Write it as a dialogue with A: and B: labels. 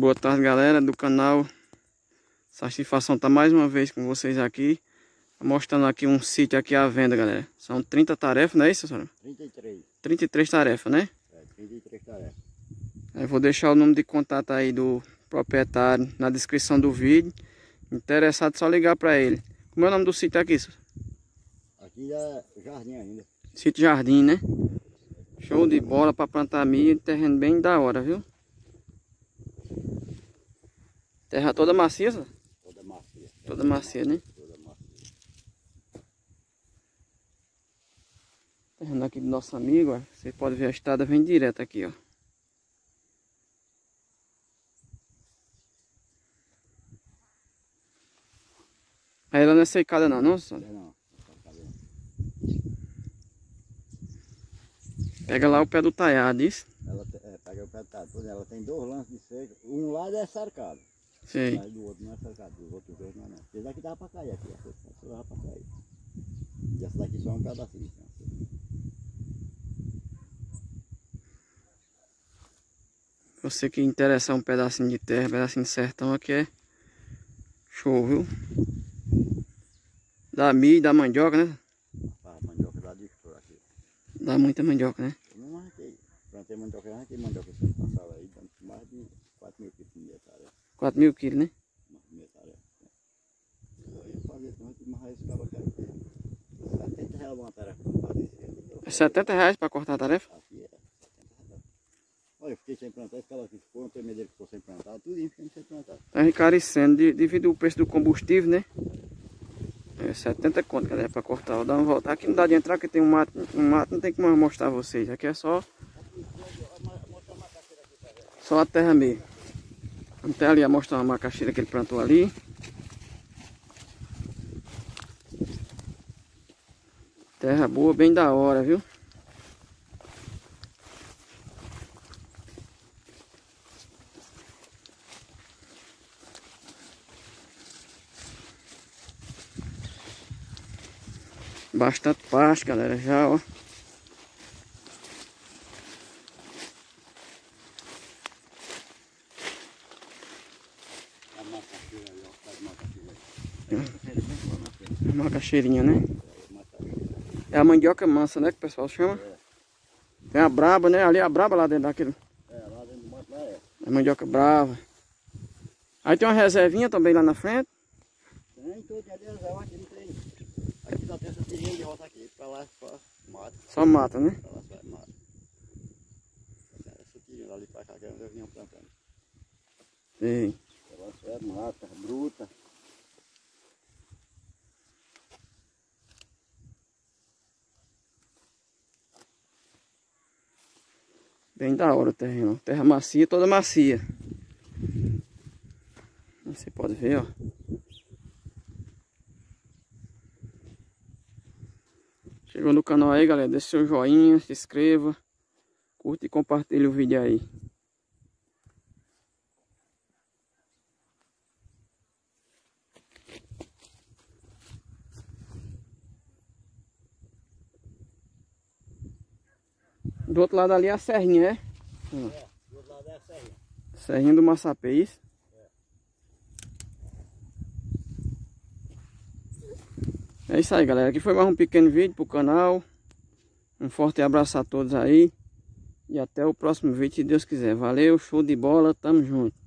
A: Boa tarde, galera do canal. Satisfação tá mais uma vez com vocês aqui. Mostrando aqui um sítio aqui à venda, galera. São 30 tarefas, não é isso, senhora?
B: 33.
A: 33 tarefas, né?
B: É, 33 tarefas.
A: Eu vou deixar o número de contato aí do proprietário na descrição do vídeo. Interessado, só ligar para ele. Como é o nome do sítio aqui, senhor?
B: Aqui é jardim ainda.
A: Sítio Jardim, né? Show de bola para plantar milho. Terreno bem da hora, viu? Terra toda macia, senhor?
B: Toda macia.
A: Toda macia, né?
B: Toda macia.
A: Terreno aqui do nosso amigo, ó. Você pode ver a estrada vem direto aqui, ó. Aí ela não é secada não, senhor?
B: Não.
A: Pega lá o pé do talhado, isso?
B: Ela pega o pé do talhado. Ela tem 2 lances de seca. Um lado é cercado.
A: Sei.
B: Mas do outro não é cercado. Dos outros 2 não é não. Esse daqui dava pra cair aqui. Essa dava pra cair. E essa daqui só é um pedacinho.
A: Você que interessar um pedacinho de terra, um pedacinho de sertão aqui é show, viu? Dá milho, dá mandioca, né?
B: A mandioca dá de por aqui.
A: Dá muita mandioca, né?
B: Eu não arranquei. Plantei mandioca, eu arranquei mandioca esse ano passado aí, dando mais de 4.000 quilos por tarefa.
A: 4.000 quilos, né?
B: Uma tarefa. Eu ia fazer tanto, mas aí esse cara quer R$70 uma tarefa para fazer isso.
A: É R$70 para cortar a tarefa?
B: Aqui é R$70. Olha, eu fiquei sem plantar, esse cara aqui ficou, não tem medo que ficou sem plantar, tudo isso fiquei sem plantar.
A: Tá encarecendo devido ao preço do combustível, né? É 70 conto, galera, para cortar. Vou dar uma volta. Aqui não dá de entrar, porque tem um mato não tem como mostrar a vocês. Aqui é só a terra mesmo. Até ali a mostrar uma macaxeira que ele plantou ali. Terra boa, bem da hora, viu? Bastante pasto, galera, já, ó.
B: A macaxeira aí, ó, faz macaxeira aí.
A: Macaxeirinha, né? É a mandioca mansa, né, que o pessoal chama?
B: É.
A: Tem a braba, né? Ali é a braba lá dentro daquele.
B: É, lá dentro do mato lá é.
A: É a mandioca brava. Aí tem uma reservinha também lá na frente.
B: Tem tudo ali, aqui não tem. Aqui só tem essa tirinha de roça aqui, pra lá só mata.
A: Só mata, né?
B: Pra lá só é mata. Essa tirinha ali pra cá que eu vinha plantando.
A: Sim.
B: Pra lá só é mata, bruta.
A: Bem da hora o terreno. Terra macia, toda macia. Você pode ver, ó. Chegou no canal aí, galera. Deixa seu joinha, se inscreva. Curta e compartilha o vídeo aí. Do outro lado ali é a serrinha, é?
B: É, do outro lado é a serrinha.
A: Serrinha do Massapê, isso? É isso aí, galera. Aqui foi mais um pequeno vídeo pro canal. Um forte abraço a todos aí. E até o próximo vídeo, se Deus quiser. Valeu, show de bola, tamo junto.